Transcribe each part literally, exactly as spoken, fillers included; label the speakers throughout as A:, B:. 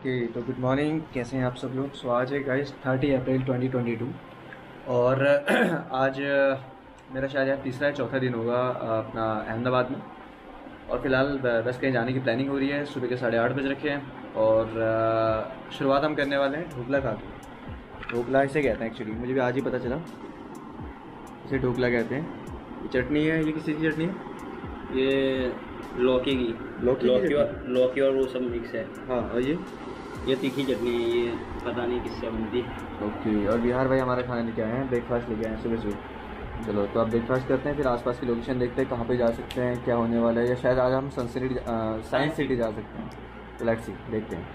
A: Okay तो good morning, कैसे हैं आप सब लोग। सो आज है guys thirty April twenty twenty two और आज मेरा शायद यार तीसरा या चौथा दिन होगा अपना अहमदाबाद में। और फिलहाल बस कहीं जाने की प्लानिंग हो रही है। सुबह के साढ़े आठ बज रखे हैं और शुरुआत हम करने वाले हैं ढोकला खा के। ढोकला इसे कहते हैं एक्चुअली, मुझे भी आज ही पता चला इसे ढोकला कहते हैं। ये चटनी है, ये किसी की चटनी है?
B: ये लौकी की
A: लौकी
B: लौकी और लौकी और वो सब मिक्स है।
A: हाँ, और ये
B: ये तीखी चटनी है, ये पता नहीं किससे बनती है।
A: ओके। और बिहार भाई हमारा खाना लेके आए हैं, ब्रेकफास्ट लेके आए हैं सुबह सुबह। चलो तो आप ब्रेकफास्ट करते हैं, फिर आसपास की लोकेशन देखते हैं कहाँ पे जा सकते हैं, क्या होने वाला है। या शायद आज हम सन सिटी साइंस सिटी जा सकते हैं। तो लेट्स सी, देखते हैं।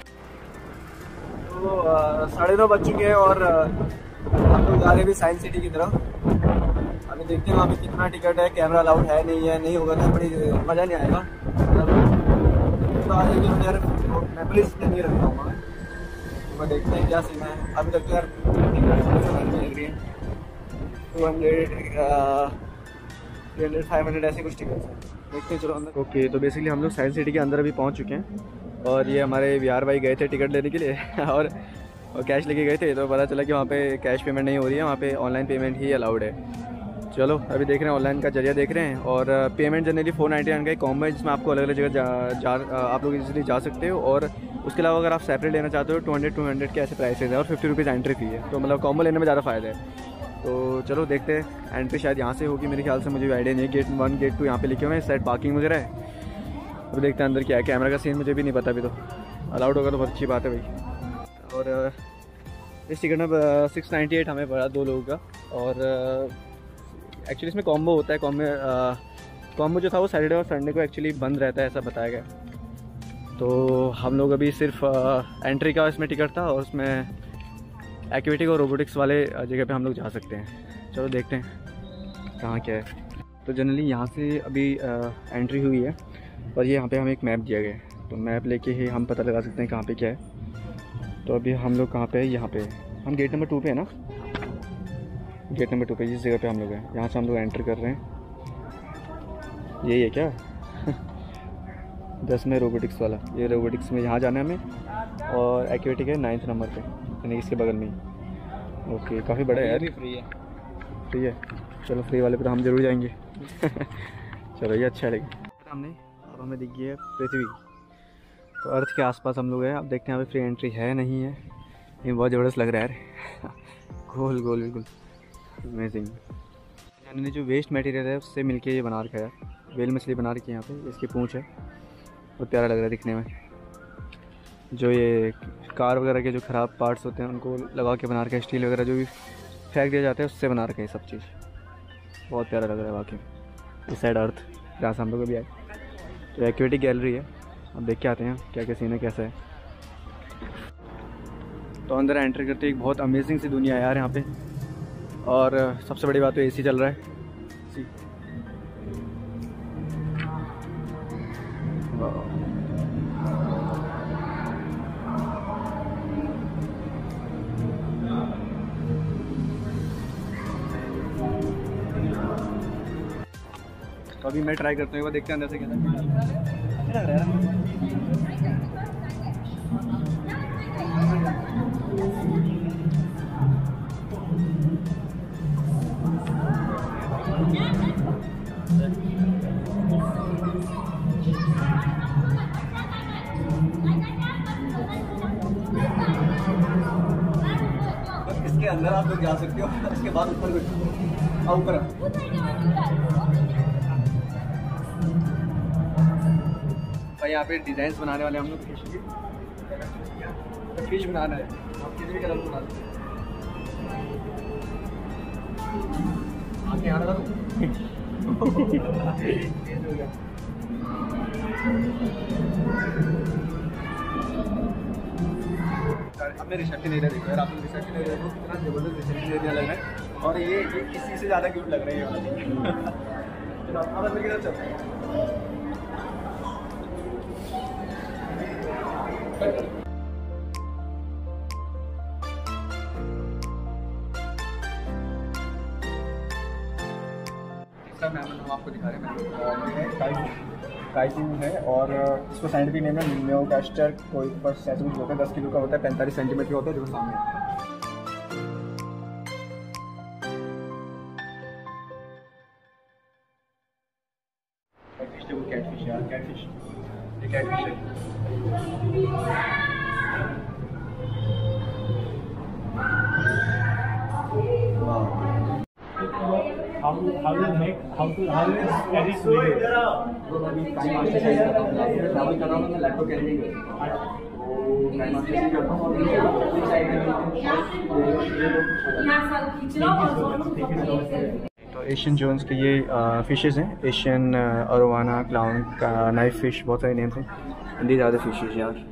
A: तो साढ़े नौ बज चुके हैं और हम लोग जा रहे हैं भी साइंस सिटी की तरफ। अभी देखते हैं वहाँ पे कितना टिकट है, कैमरा अलाउड है नहीं है। नहीं होगा तो बड़ी मज़ा नहीं आएगा। तो आज यार मैं पुलिस में नहीं रख पाऊँगा, तो मैं देखते हैं क्या सीन है। अभी तक तो यार टिकट मिल रही है two hundred three hundred five hundred ऐसे कुछ टिकट है। देखते हैं चलो अंदर। ओके तो बेसिकली हम लोग साइंस सिटी के अंदर अभी पहुँच चुके हैं और ये हमारे बिहार भाई गए थे टिकट लेने के लिए और और कैश लेके गए थे। तो पता चला कि वहाँ पे कैश पेमेंट नहीं हो रही है, वहाँ पे ऑनलाइन पेमेंट ही अलाउड है। चलो अभी देख रहे हैं ऑनलाइन का जरिया देख रहे हैं। और payment generally four ninety nine का एक कॉम्बो है जिसमें आपको अलग अलग जगह जा, जा आप लोग इजीली जा सकते हो। और उसके अलावा अगर आप सेपरेट लेना चाहते हो टू हंड्रेड टू हंड्रेड के ऐसे प्राइसेज है और फिफ्टी रुपीज़ एंट्री फी है। तो मतलब कॉम्बो लेने में ज़्यादा फ़ायदा है। तो चलो देखते हैं। एंट्री शायद यहाँ से होगी मेरे ख्याल से, मुझे आइडिया नहीं है। गेट वन गेट टू यहाँ पे लिखे हुए हैं, साइड पार्किंग वगैरह है। अब देखते हैं अंदर क्या है। कैमरा का सीन मुझे भी नहीं पता अभी, तो अलाउड होगा तो बहुत अच्छी बात है भाई। और इस टिकट में सिक्स नाइन्टी एट हमें पड़ा दो लोगों का। और एक्चुअली इसमें कॉम्बो होता है। कॉम्बो कॉम्बो जो था वो सैटरडे और संडे को एक्चुअली बंद रहता है, ऐसा बताया गया। तो हम लोग अभी सिर्फ एंट्री का इसमें टिकट था और उसमें एक्टिविटी और रोबोटिक्स वाले जगह पे हम लोग जा सकते हैं। चलो देखते हैं कहाँ क्या है। तो जनरली यहाँ से अभी एंट्री हुई है और ये यहाँ पे हमें एक मैप दिया गया है। तो मैप लेके ही हम पता लगा सकते हैं कहाँ पे क्या है। तो अभी हम लोग कहाँ पे है, यहाँ पे हम गेट नंबर टू पे है ना, गेट नंबर टू पे जिस जगह पे हम लोग हैं, यहाँ से हम लोग एंटर कर रहे हैं। यही है क्या दस में रोबोटिक्स वाला, ये रोबोटिक्स में यहाँ जाना है हमें। और एक्टिविटी है नाइन्थ नंबर पे, यानी इसके बगल में ही। ओके काफ़ी बड़ा है यार।
B: फ्री है
A: फ्री है, चलो फ्री वाले पे तो हम जरूर जाएंगे चलो ये अच्छा लगेगा। हमने अब हमें दिख गई है पृथ्वी। तो अर्थ के आसपास हम लोग हैं। अब देखते हैं यहाँ पे फ्री एंट्री है नहीं है। ये बहुत ज़बरदस्त लग रहा है यार गोल गोल बिल्कुल अमेजिंग। यानी जो वेस्ट मटेरियल है उससे मिलके ये बना रखा है यार। वेल मछली बना रखी है यहाँ पे, इसकी पूंछ है, बहुत प्यारा लग रहा है दिखने में। जो ये कार वगैरह के जो ख़राब पार्ट्स होते हैं उनको लगा के बना रखा है। स्टील वगैरह जो भी फेंक दिया जाता है उससे बना रखा है सब चीज़। बहुत प्यारा लग रहा है वाकई। इस साइड अर्थ जहाँ से हम लोग अभी आए। तो एक्टिविटी गैलरी है, अब देख के आते हैं क्या क्या सीन है, कैसा है। तो अंदर एंट्री करते एक बहुत अमेजिंग सी दुनिया है यार यहाँ पे। और सबसे बड़ी बात तो एसी चल रहा है। सी तो अभी मैं ट्राई करता हूँ, देखते हैं अंदर से कैसा लग रहा है। इसके अंदर आप लोग जा सकते हो, इसके बाद ऊपर ऊपर भाई यहाँ पे डिजाइन बनाने वाले हम लोग फिश की फिश बनाना है। आप किसी भी कलर बना सकते हैं। आगे आना था अपने रिसेप्शन एरिया देखो यार। आप लोग रिसेप्शन एरिया को कितना जबरदस्त रिसेप्शन एरिया लग रहा है। और ये ये किसी से ज़्यादा क्यूट लग रहा है ये वाला। चलो अब अंदर की तरफ चलते हैं। सब मैम हम आपको दिखा रहे हैं। ये है काइटिन है और इसको साइंटिफिक नेम है नियोगास्टर कोइपस ऐसे कुछ होता है। दस किलो का होता है, पैंतालीस सेंटीमीटर का होता है, जो सामने कैटफिश यार, कैटफिश ये कैटफिश है।
C: How to how to make how to how to edit video?
A: अभी टाइम मास्टर से ट्रैवल कर रहा हूँ, मैं लैपटॉप कैरी कर रहा हूँ, टाइम मास्टर से करता हूँ और तो एशियन जोन्स के ये फिशेस हैं, Asian arowana, clown, knife fish, बहुत सारे नेम्स हैं। दी ज़्यादा फिशेस यार।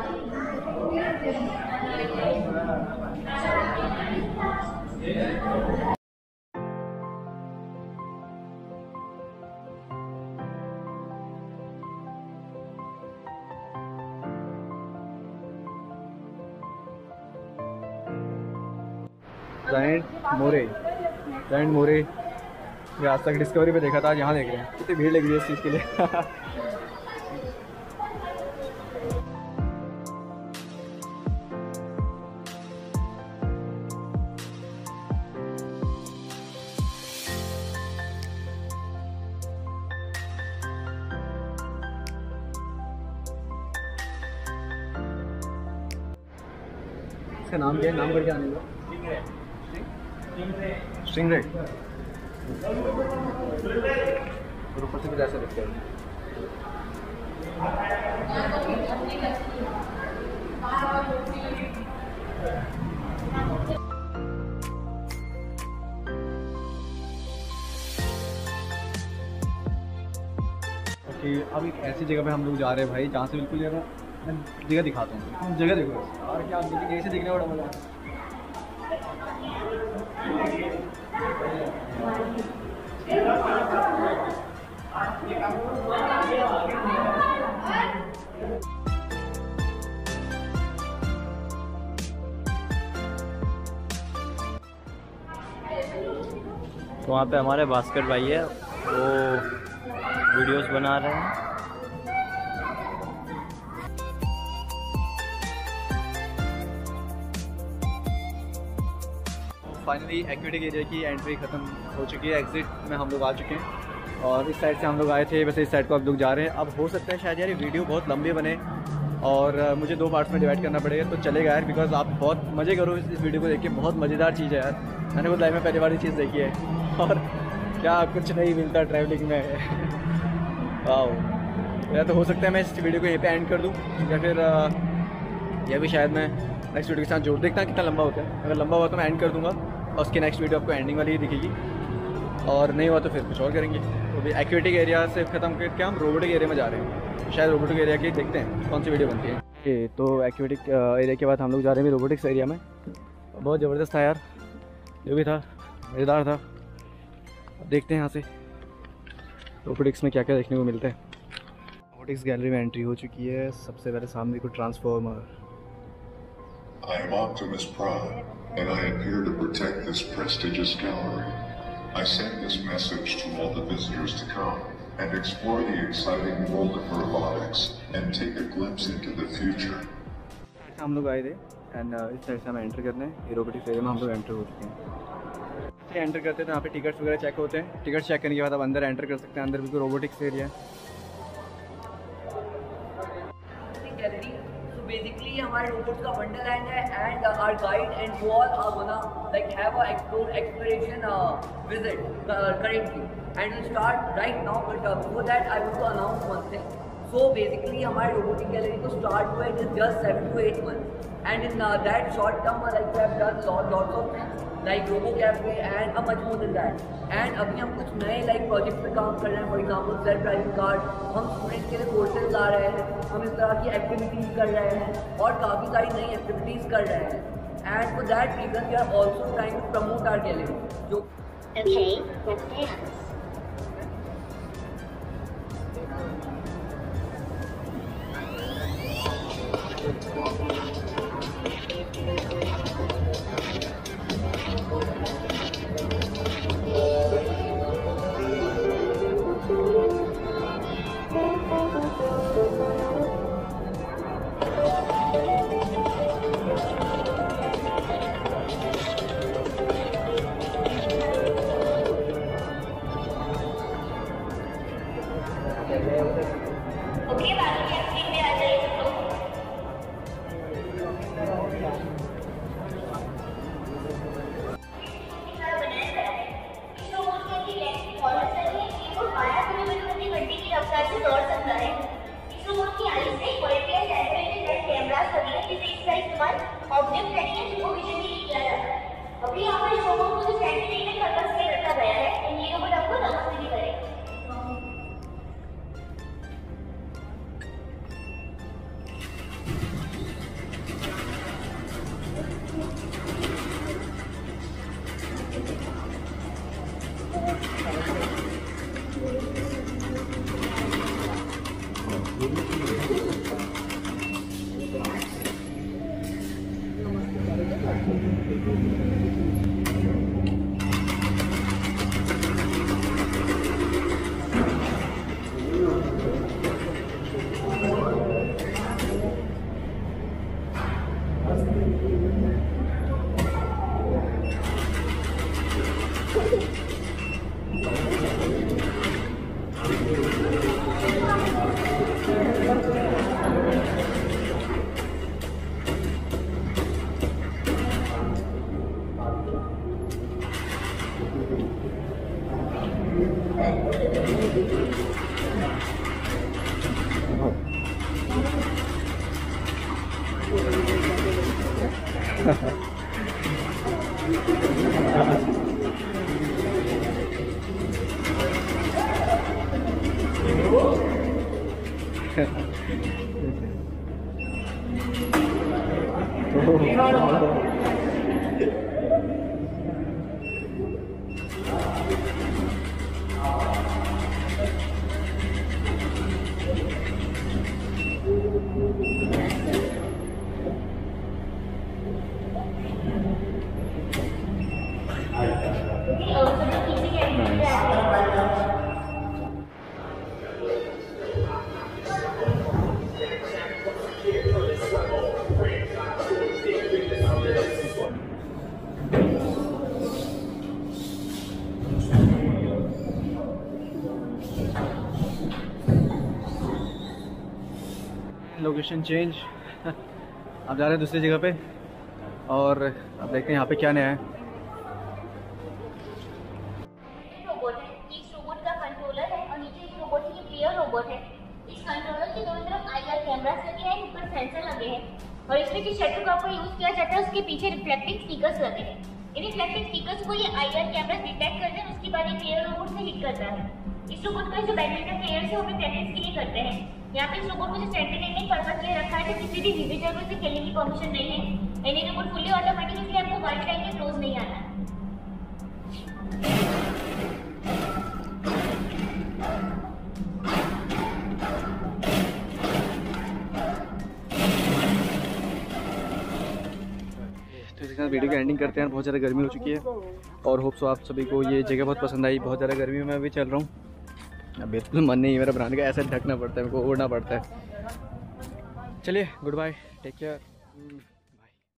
A: जायंट मोरे, जायंट मोरे ये आज तक डिस्कवरी पे देखा था, यहाँ देख रहे हैं कितनी भीड़ लगी है इस चीज़ के लिए। इसका नाम क्या है, नाम करके आने का स्टिंगरे और ऊपर से भी ऐसा दिखता है। ओके, अब एक ऐसी जगह पे हम लोग जा रहे हैं भाई, जहाँ से बिल्कुल यार मैं जगह दिखाता हूँ, जगह देखो और क्या आप देखेंगे, ऐसे देखने बड़ा मजा आता है।
B: तो वहाँ पे हमारे भास्कर भाई है, वो वीडियोस बना रहे हैं।
A: फाइनली एक्वेटिक एरिया की एंट्री ख़त्म हो चुकी है, एग्जिट में हम लोग आ चुके हैं और इस साइड से हम लोग आए थे, वैसे इस साइड को अब लोग जा रहे हैं। अब हो सकता है शायद यार ये वीडियो बहुत लंबे बने और मुझे दो पार्ट्स में डिवाइड करना पड़ेगा, तो चलेगा यार, बिकॉज आप बहुत मज़े करो इस, इस वीडियो को देख के। बहुत मज़ेदार चीज़ है यार, मैंने खुद लाइफ में पहली बार ये चीज़ देखी है और क्या कुछ नहीं मिलता ट्रैवलिंग में। वाह, या तो हो सकता है मैं इस वीडियो को यहीं पे एंड कर दूँ, या फिर यह भी शायद मैं नेक्स्ट वीडियो के साथ जोड़ देखता कितना लंबा होता है। अगर लंबा हुआ तो मैं एंड कर दूँगा और उसकी नेक्स्ट वीडियो आपको एंडिंग वाली ही दिखेगी, और नहीं हुआ तो फिर कुछ और करेंगे। तो भी एक्वेटिक एरिया से ख़त्म करके हम रोबोटिक एरिया में जा रहे हैं, शायद रोबोटिक एरिया की देखते हैं कौन सी वीडियो बनती है। ये तो एक्वेटिक एरिया के बाद हम लोग जा रहे हैं रोबोटिक्स एरिया में। बहुत ज़बरदस्त था यार, जो भी था मज़ेदार था। देखते हैं यहाँ से रोबोटिक्स में क्या क्या देखने को मिलता है। रोबोटिक्स गैलरी में एंट्री हो चुकी है। सबसे पहले सामने को transformer.
D: I am Optimus Prime, and I am here to protect this prestigious gallery. I send this message to all the visitors to come and explore the exciting world of robotics and take a glimpse into the future.
A: हम लोग आए थे and इस side से हम enter करने हैं। ये रोबोटिक्स एरिया में हम लोग एंटर हो चुके हैं। एंटर करते हैं तो यहाँ पे टिकट्स वगैरह चेक होते हैं। टिकट चेक करने के बाद आप अंदर एंटर कर सकते हैं। अंदर बिल्कुल रोबोटिक्स एरिया है।
E: Basically, हमारे robots का wonderland है, and uh, our guide and you all are gonna like have a explore exploration uh, visit uh, currently, and we'll start right now. But uh, before that, I want to announce one thing. So basically, हमारे robotic gallery को start हुआ it is just seven to eight months, and in uh, that short term, uh, like we have done lot lots of things like robo cafe and a much more than that. And अभी हम कुछ नए like project पे काम कर रहे हैं। For example, self driving car, हम students के लिए courses ला रहे हैं, हम इस तरह की activities कर रहे हैं और काफ़ी सारी नई activities कर रहे हैं। And for that reason, we are also trying to promote our gallery. जो
F: Okay, let's dance.
A: Location change, अब जा रहे हैं दूसरी जगह पे और अब देखते हैं यहाँ पे क्या नया है।
F: रोबोट है, इस रोबोट का कंट्रोलर है और नीचे इस रोबोट की प्लेयर रोबोट है। इस कंट्रोलर के दोनों तरफ आईआर कैमरास लगे हैं, ऊपर सेंसर लगे हैं और इसमें जिस शटर का आपको यूज किया जाता है उसके पीछे रिफ्लेक्टिंग स्टिकर्स लगे हैं। इन रिफ्लेक्टिंग स्टिकर्स को ये आईआर कैमरा डिटेक्ट करते हैं, उसके बाद ये प्लेयर रोबोट से हिट करता है। इस रोबोट का जो बैडमिंटन प्लेयर्स है वो भी प्रैक्टिस के लिए करते हैं। यहाँ पे इस रोबोट को जो एंटरटेनमेंट पर्पस के लिए रखा है, किसी भी विजिटर को इसे खेलने की परमिशन नहीं है। एनी रोबोट फुल्ली ऑटोमेटिक, इसलिए आपको वाइट लाइन के क्लोज नहीं आना है।
A: तो इसके साथ वीडियो की एंडिंग करते हैं। बहुत ज़्यादा गर्मी हो चुकी है और होप सो आप सभी को ये जगह बहुत पसंद आई। बहुत ज़्यादा गर्मी में मैं अभी चल रहा हूँ, अब बिल्कुल मन नहीं है मेरा बनाने का, ऐसा ढकना पड़ता है, मेरे को ओढ़ना पड़ता है। चलिए गुड बाय, टेक केयर।